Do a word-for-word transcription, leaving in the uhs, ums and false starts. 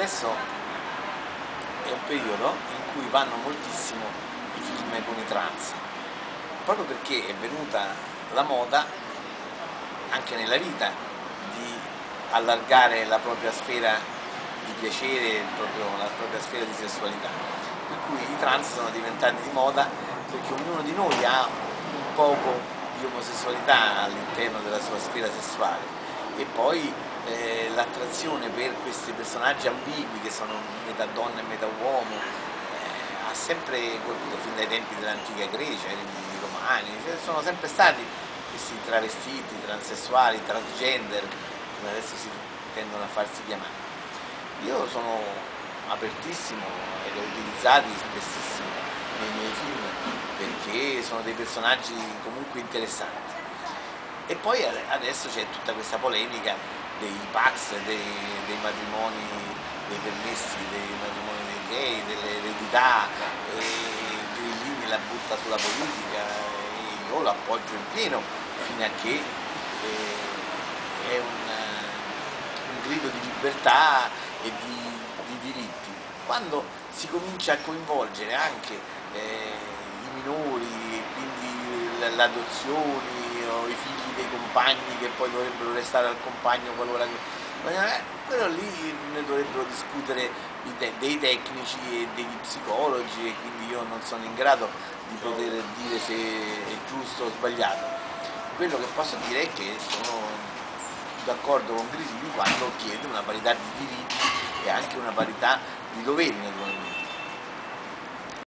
adesso è un periodo in cui vanno moltissimo i film con i trans, proprio perché è venuta la moda anche nella vita di allargare la propria sfera di piacere, proprio la propria sfera di sessualità, per cui i trans sono diventati di moda perché ognuno di noi ha un poco di omosessualità all'interno della sua sfera sessuale e poi eh, l'attrazione per questi personaggi ambigui che sono metà donna e metà uomo eh, ha sempre colpito fin dai tempi dell'antica Grecia, quindi i romani, cioè, sono sempre stati questi travestiti, transessuali, transgender, come adesso si tendono a farsi chiamare. Io sono apertissimo e li ho utilizzati spessissimo nei miei film perché sono dei personaggi comunque interessanti. E poi adesso c'è tutta questa polemica dei Pax, dei, dei matrimoni, dei permessi, dei matrimoni dei gay, delle eredità, e Grillini la butta sulla politica e io l'appoggio in pieno fino a che eh, è un, un grido di libertà e di, di diritti. Quando si comincia a coinvolgere anche eh, i minori, quindi le, le adozioni o i figli dei compagni che poi dovrebbero restare al compagno qualora eh, quello lì ne dovrebbero discutere dei tecnici e degli psicologi e quindi io non sono in grado di poter dire se è giusto o sbagliato. Quello che posso dire è che sono d'accordo con Grillini quando chiede una parità di diritti e anche una parità di doveri naturalmente.